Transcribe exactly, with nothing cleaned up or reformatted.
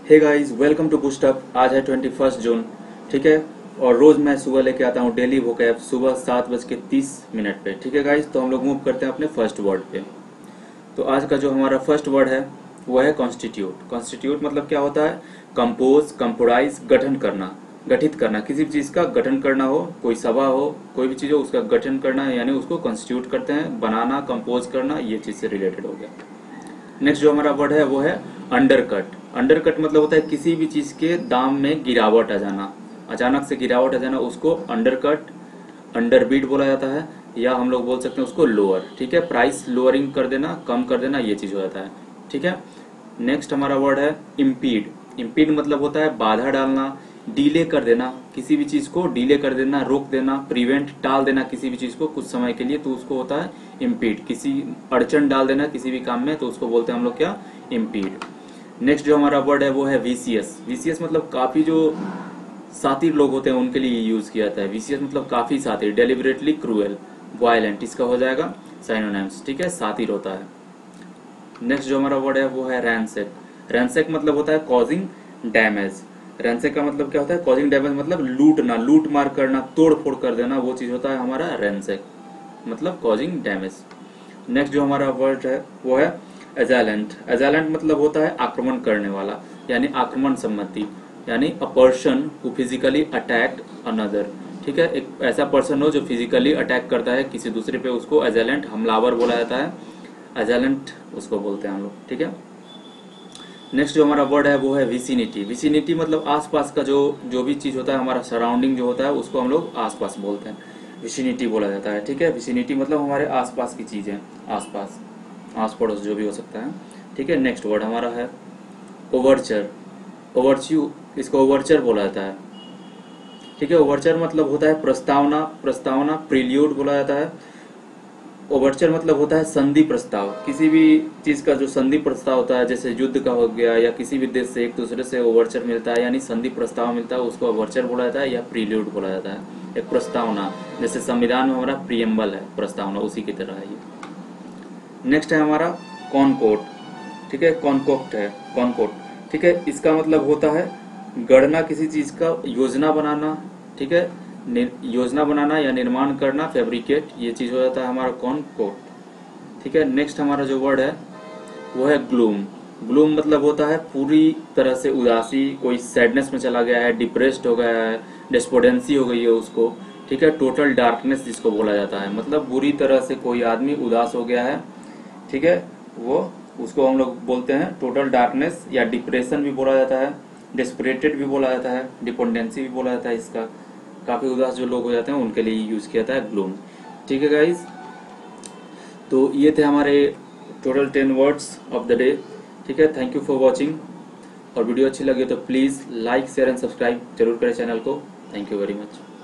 Hey guys, welcome to BoostUp. आज है twenty first June, ठीक है। और रोज मैं सुबह लेके आता हूँ डेली वोकैब सुबह सात बज के तीस मिनट पे, ठीक है गाइस। तो हम लोग मूव करते हैं अपने फर्स्ट वर्ड पे। तो आज का जो हमारा फर्स्ट वर्ड है वो है कॉन्स्टिट्यूट। कॉन्स्टिट्यूट मतलब क्या होता है? कंपोज, कंपोराइज, गठन करना, गठित करना। किसी भी चीज का गठन करना हो, कोई सभा हो, कोई भी चीज हो, उसका गठन करना यानी उसको कॉन्स्टिट्यूट करते हैं। बनाना, कंपोज करना, ये चीज से रिलेटेड हो गया। नेक्स्ट जो हमारा वर्ड है वो है अंडरकट। अंडरकट मतलब होता है किसी भी चीज के दाम में गिरावट आ जाना, अचानक से गिरावट आ जाना, उसको अंडरकट, अंडरबीट बोला जाता है, या हम लोग बोल सकते हैं उसको लोअर, ठीक है। प्राइस लोअरिंग कर देना, कम कर देना, ये चीज हो जाता है, ठीक है। नेक्स्ट हमारा वर्ड है इम्पीड। इम्पीड मतलब होता है बाधा डालना, डीले कर देना, किसी भी चीज को डीले कर देना, रोक देना, प्रिवेंट, टाल देना किसी भी चीज को कुछ समय के लिए, तो उसको होता है इम्पीड। किसी अड़चन डाल देना किसी भी काम में, तो उसको बोलते हैं हम लोग क्या? इम्पीड। नेक्स्ट जो हमारा वर्ड है वो है वीसीएस। वीसीएस मतलब काफी जो सातिर लोग होते हैं उनके लिए यूज किया जाता है। वीसीएस मतलब काफी सातिर, डेलिबरेटली क्रूएल, वायलेंट, इसका हो जाएगा साइनोनिम्स, ठीक है। सातिर होता है। नेक्स्ट जो हमारा वर्ड है वो है रैंसेक। रैंसेक मतलब होता है कॉजिंग डैमेज। रैंसेक का मतलब क्या होता है? कॉजिंग डैमेज मतलब लूटना, लूट मार करना, तोड़ फोड़ कर देना, वो चीज होता है हमारा रैंसेक, मतलब कॉजिंग डैमेज। नेक्स्ट जो हमारा वर्ड है वो है एजालेंट। एजालेंट मतलब होता है आक्रमण करने वाला, यानी आक्रमण सम्मति, यानी a person who physically attacked another, ठीक है। एक ऐसा पर्सन हो जो फिजिकली अटैक करता है किसी दूसरे पे, उसको एजालेंट, हमलावर बोला जाता है, एजालेंट उसको बोलते हैं हम लोग, ठीक है। नेक्स्ट जो हमारा वर्ड है वो है विसिनिटी। विसिनिटी मतलब आसपास का जो जो भी चीज होता है, हमारा सराउंडिंग जो होता है, उसको हम लोग आसपास बोलते हैं, विसिनिटी बोला जाता है, ठीक है। विसिनिटी मतलब हमारे आसपास की चीज है, आसपास, आस पड़ोस जो भी हो सकता है, ठीक है। नेक्स्ट वर्ड हमारा है ओवरचर। ओवरच्यू, इसको ओवरचर बोला जाता है, ठीक है। ओवरचर मतलब होता है प्रस्तावना, प्रस्तावना, प्रिल्यूड बोला जाता है। ओवरचर मतलब होता है संधि प्रस्ताव। किसी भी चीज का जो संधि प्रस्ताव होता है, जैसे युद्ध का हो गया, या किसी भी देश से एक दूसरे से ओवरचर मिलता है, यानी संधि प्रस्ताव मिलता है, उसको ओवरचर बोला जाता है या प्रील्यूड बोला जाता है। एक प्रस्तावना, जैसे संविधान में हमारा प्रियम्बल है, प्रस्तावना उसी की तरह है ये। नेक्स्ट है हमारा कॉनकोर्ट, ठीक है। कॉनकोक्ट है, कॉनकोर्ट, ठीक है। इसका मतलब होता है गढ़ना, किसी चीज का योजना बनाना, ठीक है, योजना बनाना या निर्माण करना, फैब्रिकेट, ये चीज हो जाता है हमारा कॉनकोर्ट, ठीक है। नेक्स्ट हमारा जो वर्ड है वो है ग्लूम। ग्लूम मतलब होता है पूरी तरह से उदासी, कोई सैडनेस में चला गया है, डिप्रेस्ड हो गया है, डेस्पोडेंसी हो गई है उसको, ठीक है। टोटल डार्कनेस जिसको बोला जाता है, मतलब बुरी तरह से कोई आदमी उदास हो गया है, ठीक है, वो उसको हम लोग बोलते हैं टोटल डार्कनेस, या डिप्रेशन भी बोला जाता है, डेस्परेटेड भी बोला जाता है, डिपेंडेंसी भी बोला जाता है। इसका काफी उदास जो लोग हो जाते हैं उनके लिए यूज किया जाता है ग्लूम, ठीक है गाइज। तो ये थे हमारे total ten words of the day, ठीक है। थैंक यू फॉर वॉचिंग, और वीडियो अच्छी लगी तो please like, share and subscribe जरूर करें चैनल को। Thank you very much.